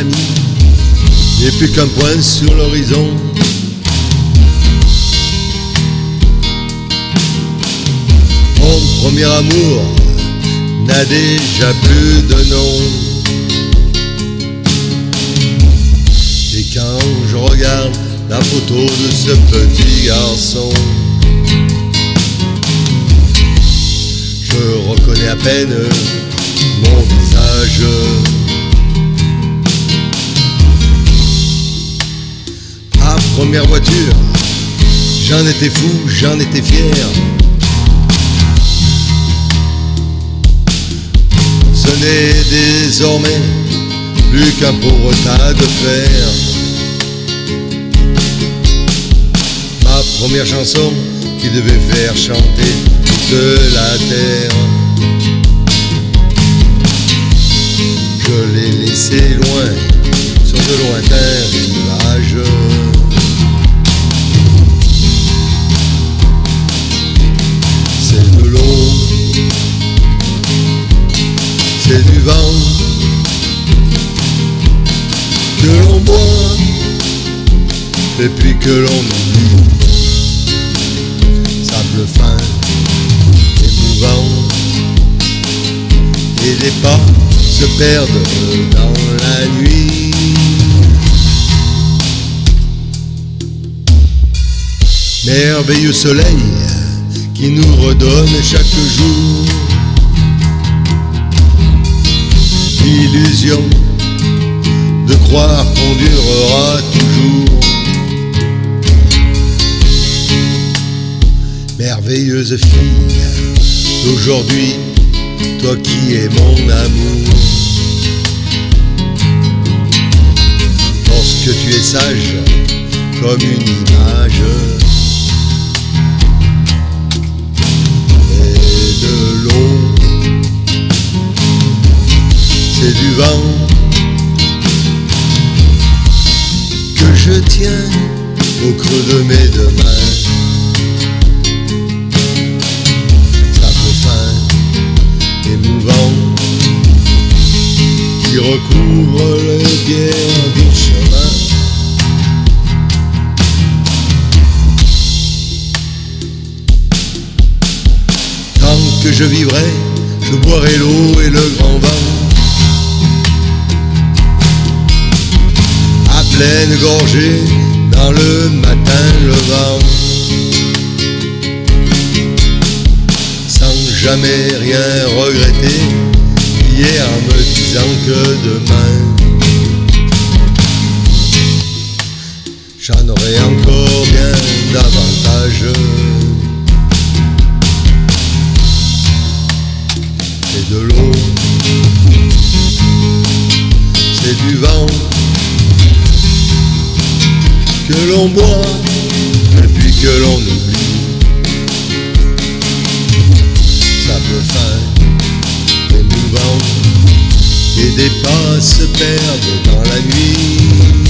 ami n'est plus qu'un point sur l'horizon. Mon premier amour n'a déjà plus de nom. Et quand je regarde la photo de ce petit garçon, je reconnais à peine mon visage. Ma première voiture, j'en étais fou, j'en étais fier. Ce n'est désormais plus qu'un pauvre tas de fer. Ma première chanson qui devait faire chanter toute la terre, je l'ai laissée loin sur de lointains rivages. C'est de l'eau, c'est du vent que l'on boit et puis que l'on oublie. Sable fin, émouvant, et les pas se perdent dans la nuit. Merveilleux soleil qui nous redonne chaque jour l'illusion de croire qu'on durera toujours. Merveilleuse fille d'aujourd'hui, toi qui es mon amour, lorsque tu es sage comme une image, et de l'eau, c'est du vent que je tiens au creux de mes deux mains. Sable fin, émouvant, qui recouvre les pierres du chemin. Tant que je vivrai, je boirai l'eau et le grand vent. Pleine gorgée dans le matin levant, sans jamais rien regretter, hier en me disant que demain j'en aurai encore bien davantage. C'est de l'eau, c'est du vent que l'on boit et puis que l'on oublie. Sable fin, émouvant, et des pas se perdent dans la nuit.